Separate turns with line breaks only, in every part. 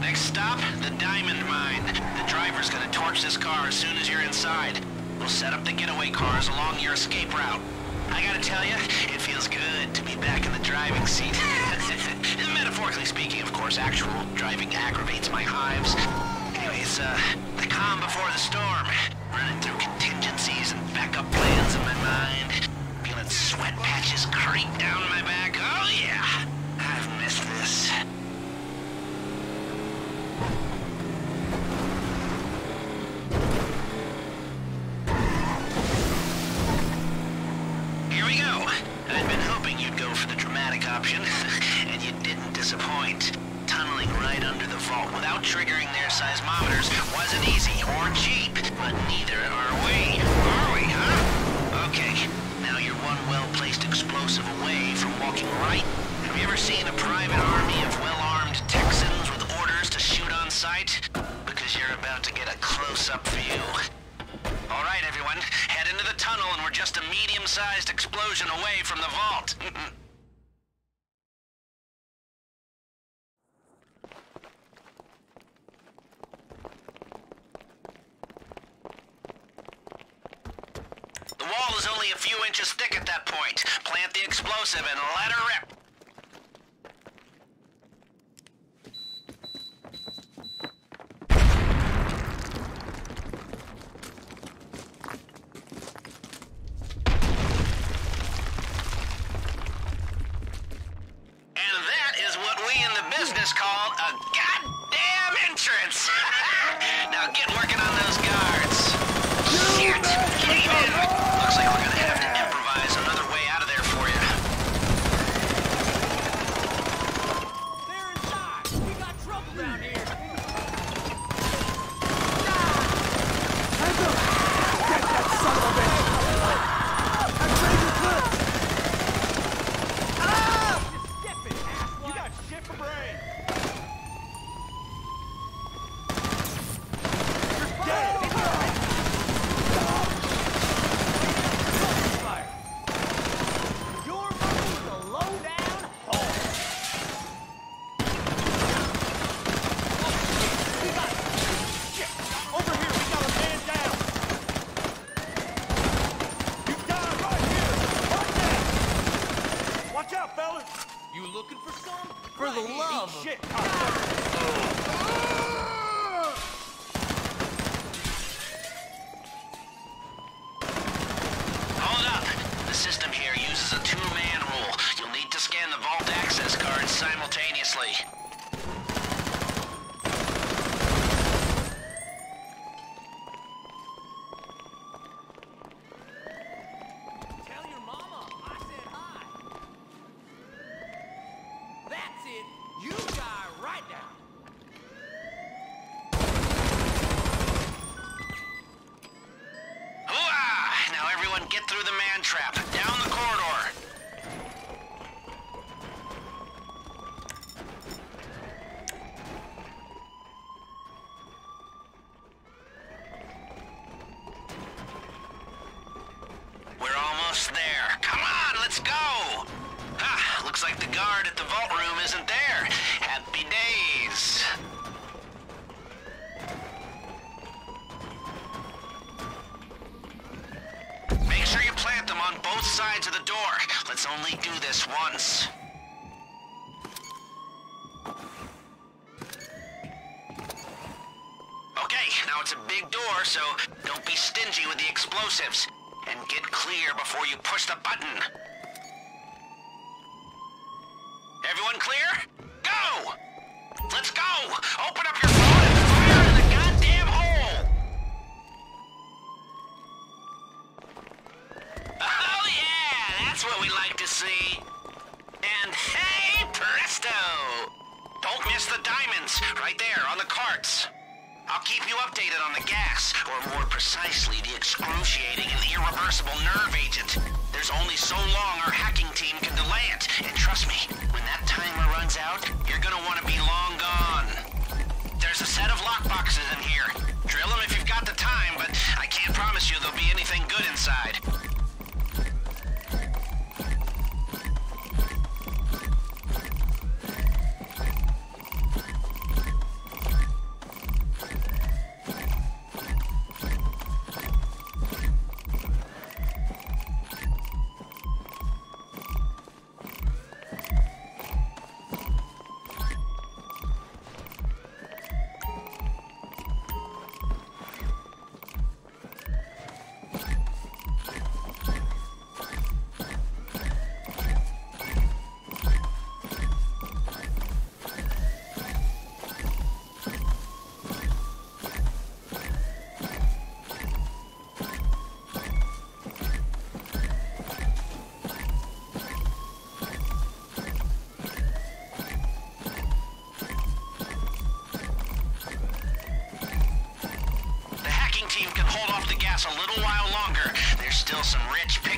Next stop, the Diamond Mine. The driver's gonna torch this car as soon as you're inside. We'll set up the getaway cars along your escape route. I gotta tell you, it feels good to be back in the driving seat. Metaphorically speaking, of course, actual driving aggravates my hives. Anyways, the calm before the storm. Running through contingencies and backup plans in my mind. Feeling sweat patches creep down my back. Oh yeah, I've missed this. Here we go. I'd been hoping you'd go for the dramatic option, and you didn't disappoint. Tunneling right under the vault without triggering their seismometers wasn't easy or cheap, but neither are we. Are we, huh? Okay, now you're one well-placed explosive away from walking right. Have you ever seen a private army of well-armed Texans with orders to shoot on sight? Because you're about to get a close-up view. All right, everyone, head into the tunnel and we're just a medium-sized explosion away from the vault. The wall is only a few inches thick at that point. Plant the explosive and let her rip. And that is what we in the business call a goddamn entrance. Now get working on those guards. Shit! Cave in! Looks like we're gonna have to improvise another way out of there for you.
They're inside! We got trouble down here!
Get that son of a bitch! I'm trying to clip!
Just skip it, asswipe! You got shit for brains! You're dead! You're moving the low-down hole! We got shit! Over here, we got a man down! You died right here! Right there! Watch out, fellas! You looking for some? For the love of shit!
Hold up. The system here uses a two-man rule. You'll need to scan the vault access cards simultaneously.
Tell your mama I said hi. That's it. You die right now.
Hooah! Now everyone get through the man trap. Down the corridor. We're almost there. Come on, let's go! Ah, looks like the guard at the vault room isn't there. Happy days. Make sure you plant them on both sides of the door. Let's only do this once. Okay, now it's a big door, so don't be stingy with the explosives. And get clear before you push the button. Everyone clear? Go! Let's go! Open up your phone and fire in the goddamn hole! Oh yeah, that's what we like to see. And hey, presto! Don't miss the diamonds, right there on the carts. I'll keep you updated on the gas, or more precisely, the excruciating and irreversible nerve agent. There's only so long our hacking team can delay it, and trust me, when that timer runs out, you're gonna want to be long gone. There's a set of lockboxes in here. Drill them if you've got the time, but I can't promise you there'll be anything good inside.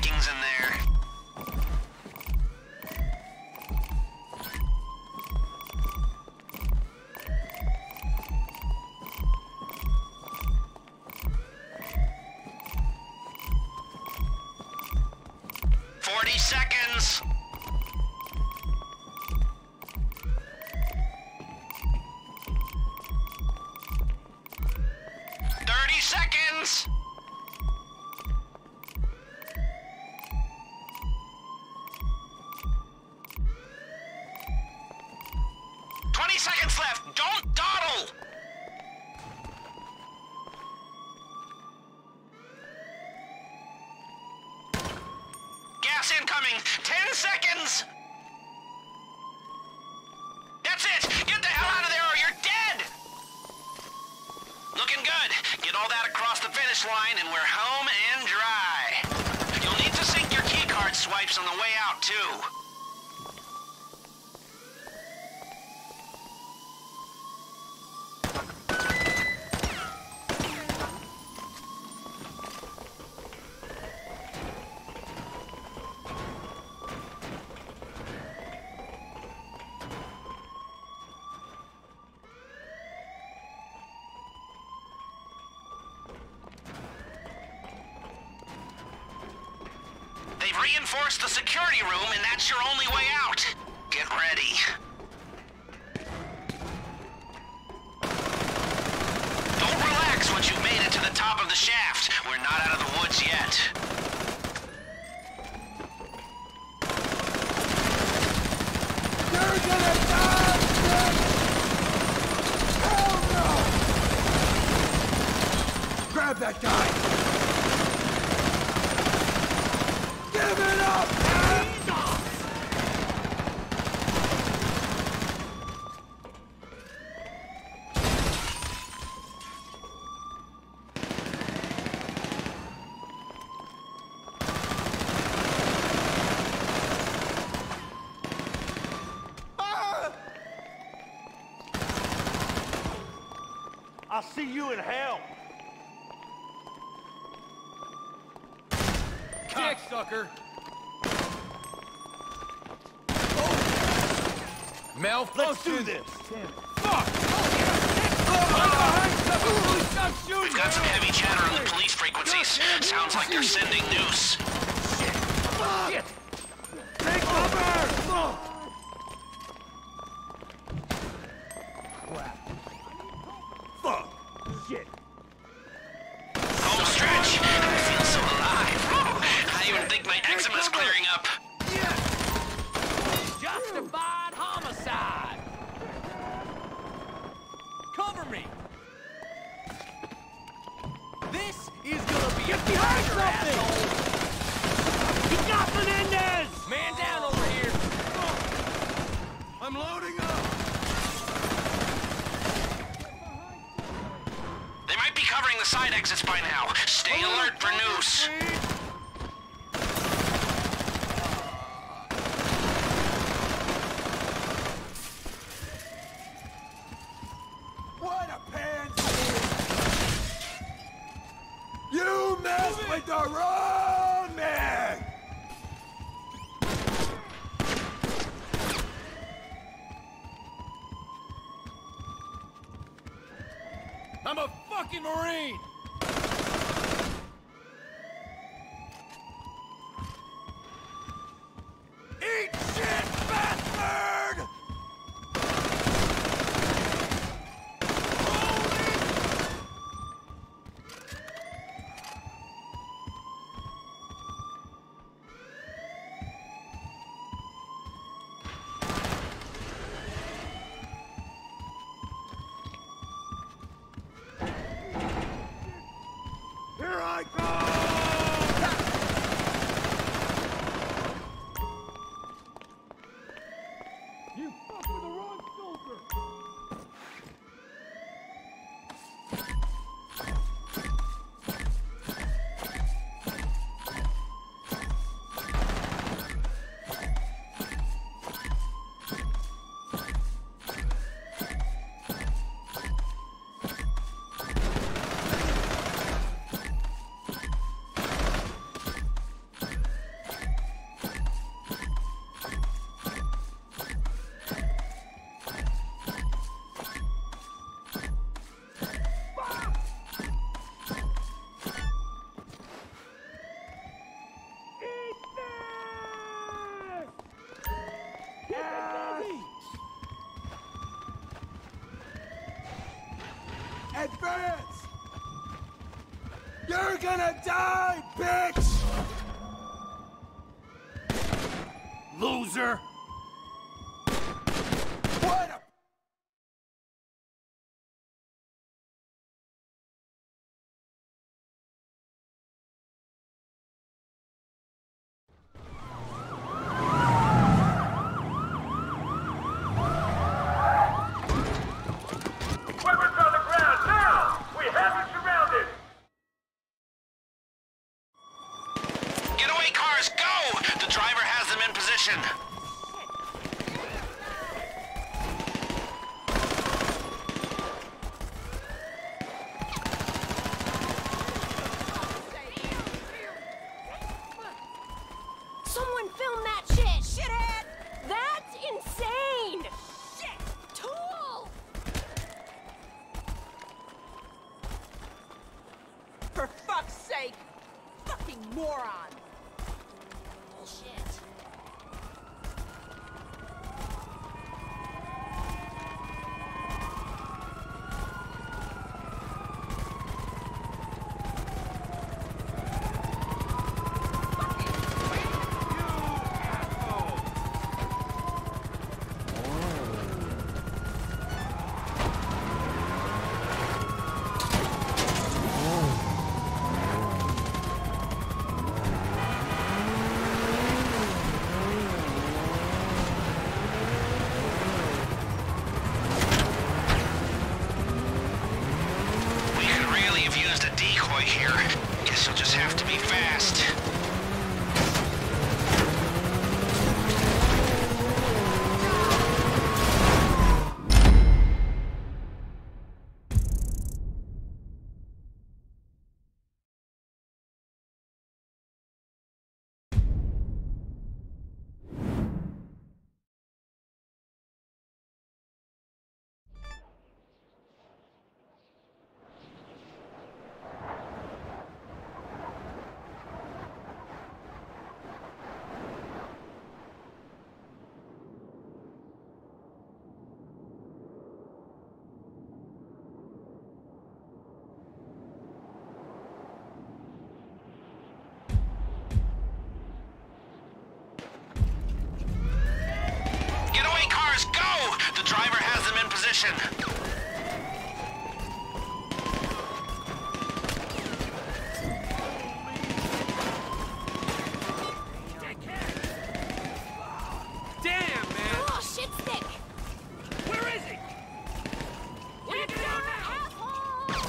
markings in there. Seconds. 30 seconds. 20 seconds left. Don't dawdle. Gas incoming! 10 seconds! That's it! Get the hell out of there or you're dead! Looking good. Get all that across the finish line and we're home and dry. You'll need to sync your keycard swipes on the way out, too. Reinforce the security room, and that's your only way out. Get ready. Don't relax once you've made it to the top of the shaft. We're not out of the woods yet.
You're gonna die, bitch! Hell no! Grab that guy! Give it up, man!
I'll see you in hell.
Dick sucker! Malfunction!
Let's do this.
Fuck!
We've got some heavy chatter on the police frequencies. Sounds like they're sending noose.
Shit! Take cover!
Crap. Fuck. Shit.
Home stretch. I feel so alive. I even think my eczema's clearing up.
Justified homicide! Cover me! This is gonna be a fire, asshole!
He got Menendez!
Man down over here! I'm loading up!
They might be covering the side exits by now. Stay alert for noose.
What a pansy! You messed with the wrong man! I'm a fucking Marine! Eat shit, bastard! Advance! You're gonna die, bitch! Loser! What a...
Weapons on the ground, now! We have you surrounded!
Getaway cars, go! The driver has them in position.
Someone film that shit! Shithead! That's insane! Shit! Tool!
For fuck's sake! Fucking moron!
Bullshit.
Here. Guess you'll just have to be fast. The driver has them in position.
Damn, man!
Oh, shit stick!
Where is he?
Let's go, asshole!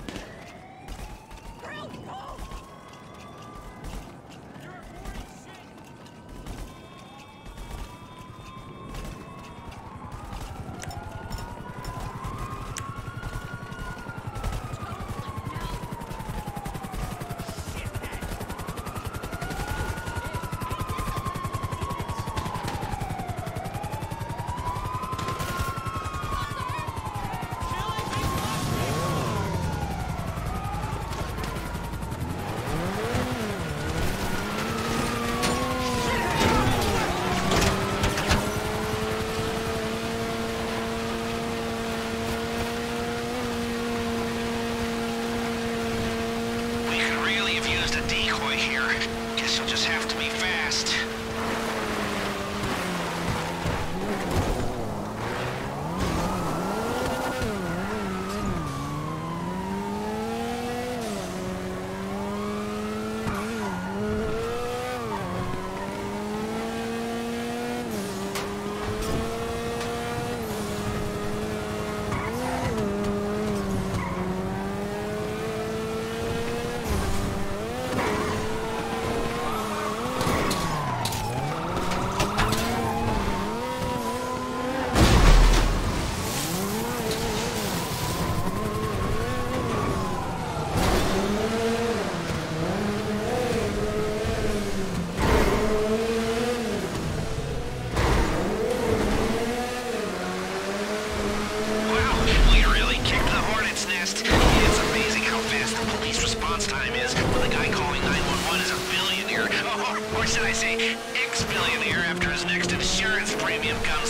comes through. Economic justice is a beautiful thing.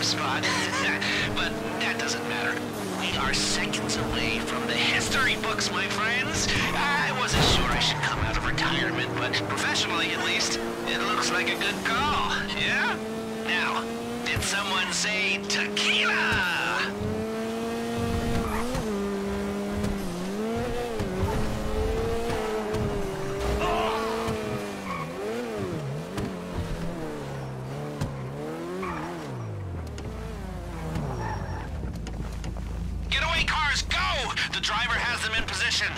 spot. But that doesn't matter. We are seconds away from the history books, my friends. I wasn't sure I should come out of retirement, but professionally at least, it looks like a good call, yeah? Now, did someone say tequila? Getaway cars, go! The driver has them in position.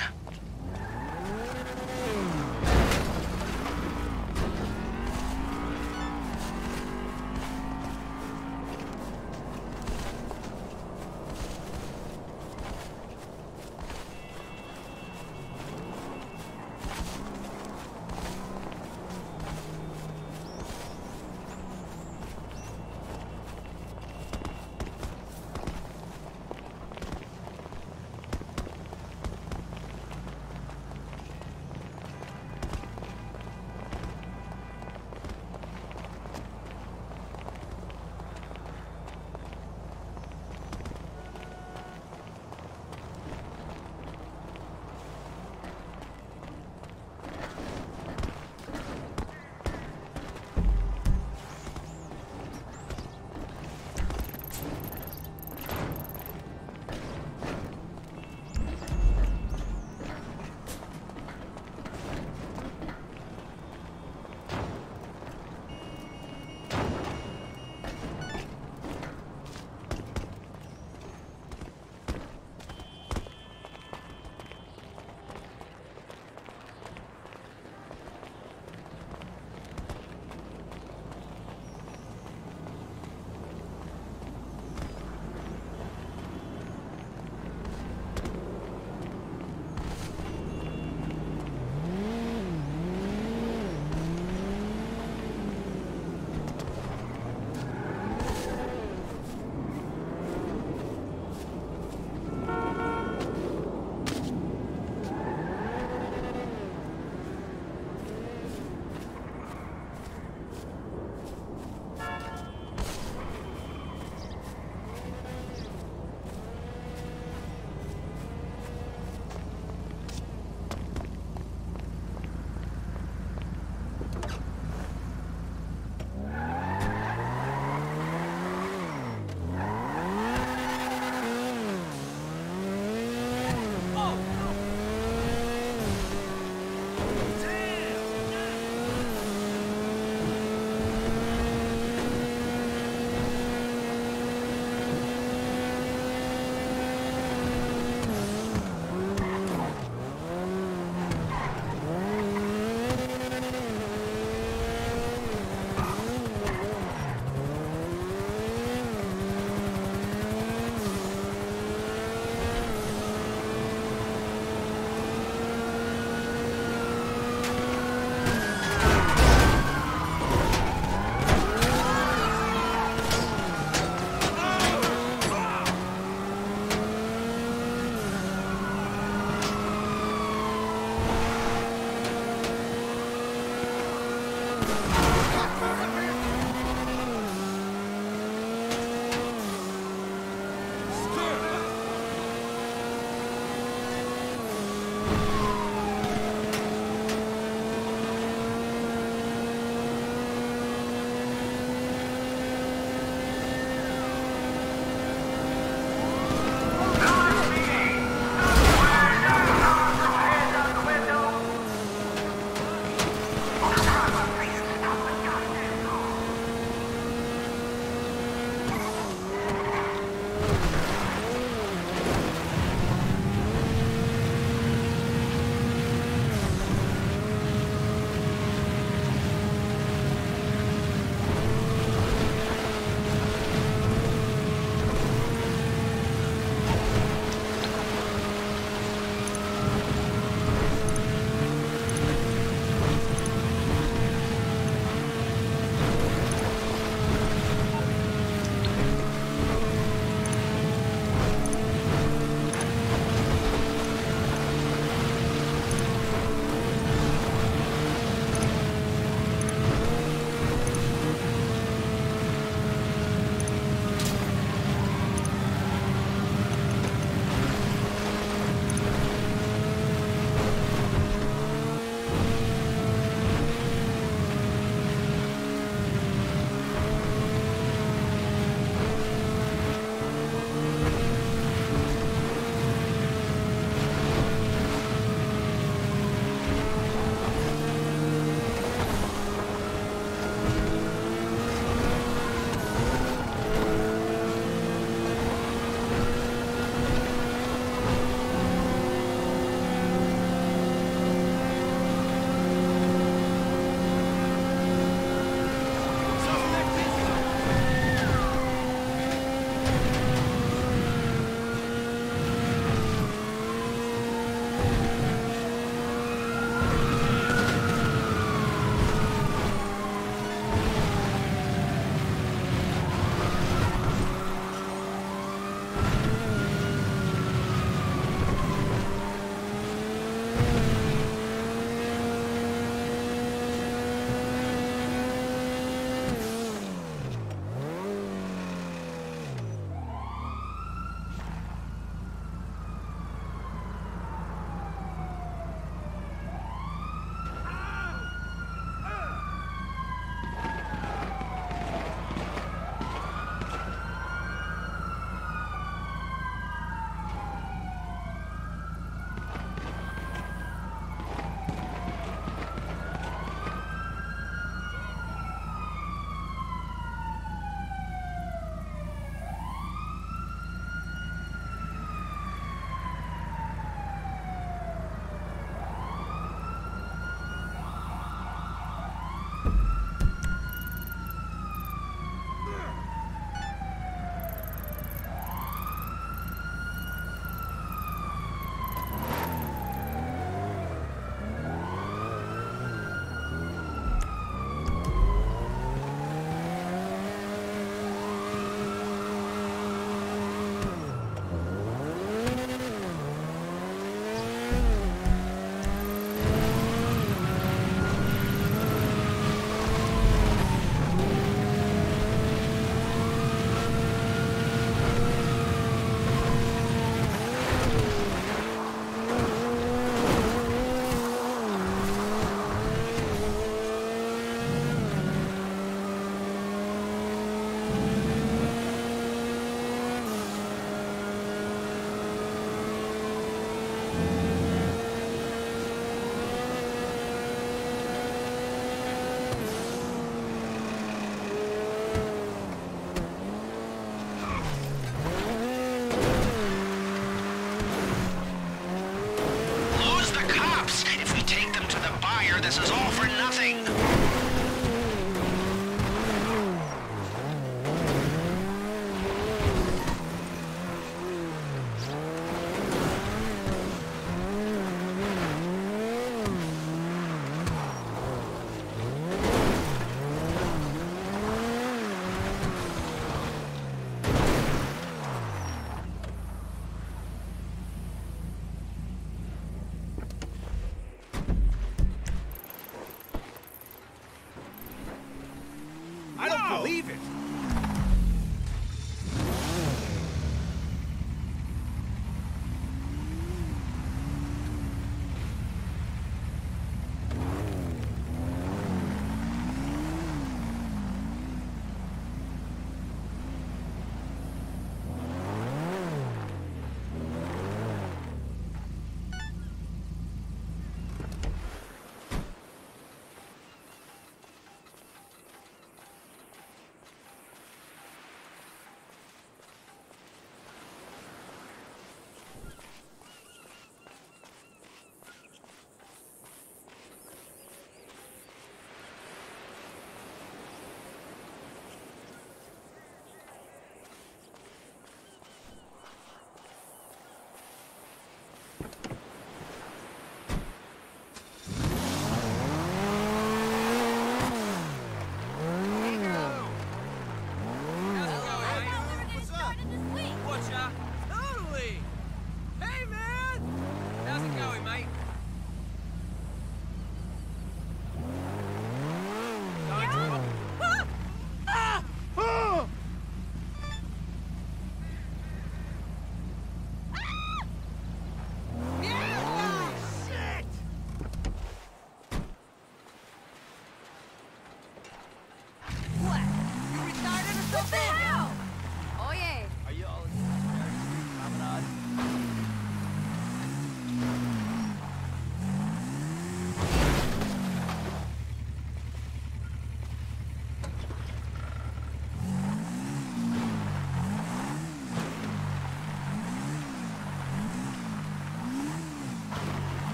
believe it.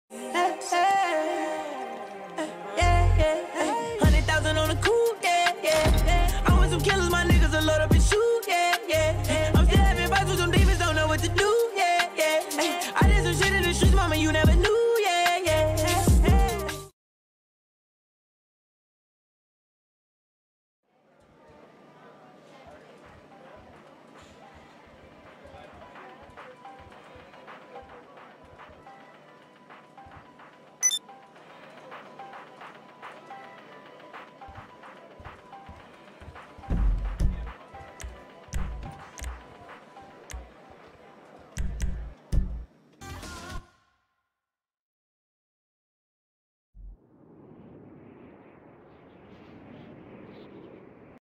Hey, hey, hey, yeah, yeah, hey. 100,000 on the cool.